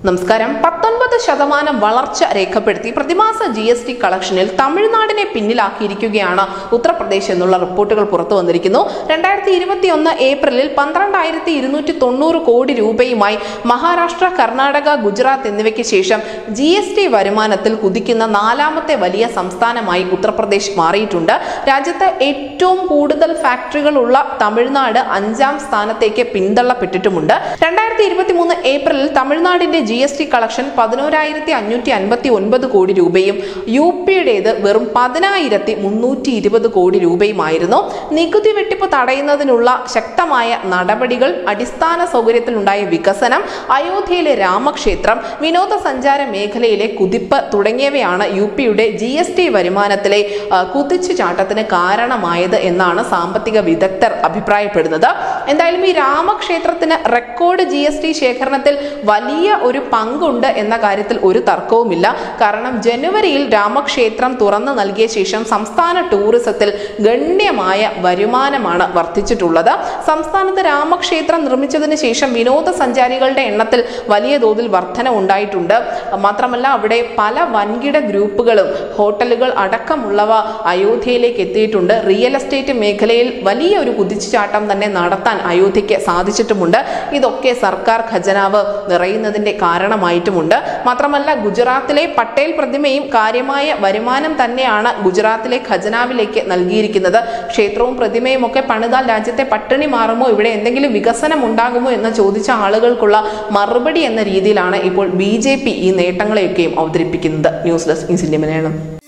നമസ്കാരം. 19% വളർച്ച രേഖപ്പെടുത്തി പ്രതിമാസ GST കളക്ഷനിൽ തമിഴ്നാടിനെ പിന്നിലാക്കിയിരിക്കുകയാണ് ഉത്തർപ്രദേശ് എന്നുള്ള റിപ്പോർട്ടുകൾ പുറത്തു വന്നിരിക്കുന്നു. 2021 ഏപ്രിലിൽ 12,290 കോടി രൂപയുമായി മഹാരാഷ്ട്ര, കർണാടക, ഗുജറാത്ത് എന്നിവയ്ക്ക് ശേഷം GST വരുമാനത്തിൽ കുതിക്കുന്ന നാലാമത്തെ വലിയ സംസ്ഥാനമായി ഉത്തർപ്രദേശ് മാറിയിട്ടുണ്ട്. രാജ്യത്ത് ഏറ്റവും കൂടുതൽ ഫാക്ടറികളുള്ള തമിഴ്നാട് 5ാം സ്ഥാനത്തേക്ക് പിന്തള്ളപ്പെട്ടിട്ടുമുണ്ട്. 2023 ഏപ്രിലിൽ തമിഴ്നാടിന്റെ GST കളക്ഷൻ 11,559 കോടി രൂപയും UPയുടേത് വെറും 10,320 കോടി രൂപയുമായിരുന്നു. നികുതി വെട്ടിപ്പ് തടയുന്നതിനുള്ള ശക്തമായ നടപടികൾ, അടിസ്ഥാന സൗകര്യത്തിലുണ്ടായ വികസനം, അയോധ്യയിലെ രാമക്ഷേത്രം, വിനോദസഞ്ചാര മേഖലയിലെ കുതിപ്പ് തുടങ്ങിയവയാണ് UPയുടെ GST വരുമാനത്തിലെ കുതിച്ചുചാട്ടത്തിന് കാരണമായത് എന്നാണ് സാമ്പത്തിക വിദഗ്ധർ അഭിപ്രായപ്പെടുന്നത്. എന്തായാലും ഈ രാമക്ഷേത്രത്തിന് റെക്കോർഡ് GST ശേഖരണത്തിൽ വലിയ ഒരു പങ്കുണ്ട് എന്ന കാര്യത്തിൽ ഒരു തർക്കവുമില്ല. കാരണം ജനുവരിയിൽ രാമക്ഷേത്രം തുറന്നു നൽകിയ ശേഷം സംസ്ഥാന ടൂറിസത്തിൽ ഗണ്യമായ വരുമാനമാണ് വർദ്ധിച്ചിട്ടുള്ളത്. സംസ്ഥാനത്ത് രാമക്ഷേത്രം നിർമ്മിച്ചതിന് ശേഷം വിനോദസഞ്ചാരികളുടെ എണ്ണത്തിൽ വലിയ തോതിൽ വർധന ഉണ്ടായിട്ടുണ്ട്. മാത്രമല്ല അവിടെ പല വൻകിട ഗ്രൂപ്പുകളും ഹോട്ടലുകൾ അടക്കമുള്ളവ അയോധ്യയിലേക്ക് എത്തിയിട്ടുണ്ട്. റിയൽ എസ്റ്റേറ്റ് മേഖലയിൽ വലിയ ഒരു കുതിച്ചുചാട്ടം തന്നെ നടത്താൻ അയോധ്യയ്ക്ക് സാധിച്ചിട്ടുമുണ്ട്. ഇതൊക്കെ സർക്കാർ ഖജനാവ് നിറയുന്നതിന്റെ കാരണമായിട്ടുമുണ്ട്. മാത്രമല്ല ഗുജറാത്തിലെ പട്ടേൽ പ്രതിമയും കാര്യമായ വരുമാനം തന്നെയാണ് ഗുജറാത്തിലെ ഖജനാവിലേക്ക് നൽകിയിരിക്കുന്നത്. ക്ഷേത്രവും പ്രതിമയും ഒക്കെ പണിതാൽ രാജ്യത്തെ പട്ടിണി മാറുമോ, ഇവിടെ എന്തെങ്കിലും വികസനം ഉണ്ടാകുമോ എന്ന് ചോദിച്ച ആളുകൾക്കുള്ള മറുപടി എന്ന രീതിയിലാണ് ഇപ്പോൾ BJP ഈ നേട്ടങ്ങളെയൊക്കെയും അവതരിപ്പിക്കുന്നത്. News desk India Malayalam.